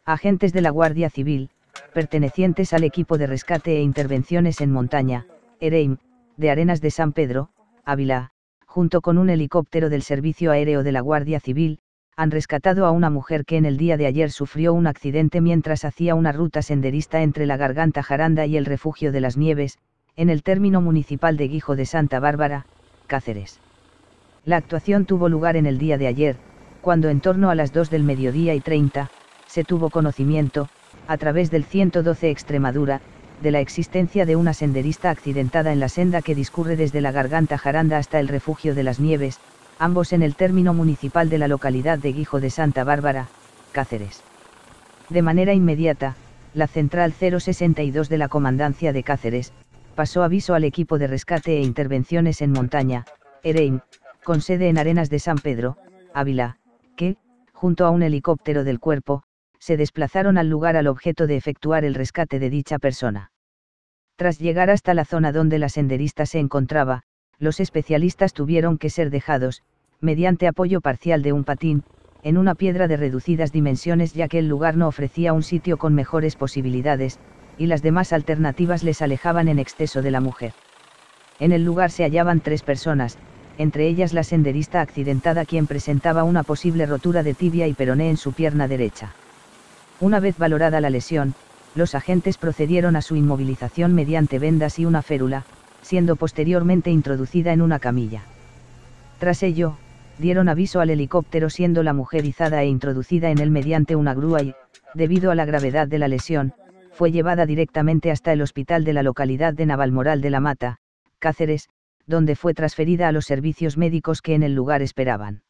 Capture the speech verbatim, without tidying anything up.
Agentes de la Guardia Civil, pertenecientes al equipo de rescate e intervenciones en montaña, EREIM, de Arenas de San Pedro, Ávila, junto con un helicóptero del Servicio Aéreo de la Guardia Civil, han rescatado a una mujer que en el día de ayer sufrió un accidente mientras hacía una ruta senderista entre la Garganta Jaranda y el Refugio de las Nieves, en el término municipal de Guijo de Santa Bárbara, Cáceres. La actuación tuvo lugar en el día de ayer, cuando en torno a las dos del mediodía y treinta, se tuvo conocimiento, a través del ciento doce Extremadura, de la existencia de una senderista accidentada en la senda que discurre desde la Garganta Jaranda hasta el Refugio de las Nieves, ambos en el término municipal de la localidad de Guijo de Santa Bárbara, Cáceres. De manera inmediata, la Central cero sesenta y dos de la Comandancia de Cáceres, pasó aviso al equipo de rescate e intervenciones en montaña, EREIM, con sede en Arenas de San Pedro, Ávila, que, junto a un helicóptero del cuerpo, se desplazaron al lugar al objeto de efectuar el rescate de dicha persona. Tras llegar hasta la zona donde la senderista se encontraba, los especialistas tuvieron que ser dejados, mediante apoyo parcial de un patín, en una piedra de reducidas dimensiones ya que el lugar no ofrecía un sitio con mejores posibilidades, y las demás alternativas les alejaban en exceso de la mujer. En el lugar se hallaban tres personas, entre ellas la senderista accidentada quien presentaba una posible rotura de tibia y peroné en su pierna derecha. Una vez valorada la lesión, los agentes procedieron a su inmovilización mediante vendas y una férula, siendo posteriormente introducida en una camilla. Tras ello, dieron aviso al helicóptero siendo la mujer izada e introducida en él mediante una grúa y, debido a la gravedad de la lesión, fue llevada directamente hasta el hospital de la localidad de Navalmoral de la Mata, Cáceres, donde fue transferida a los servicios médicos que en el lugar esperaban.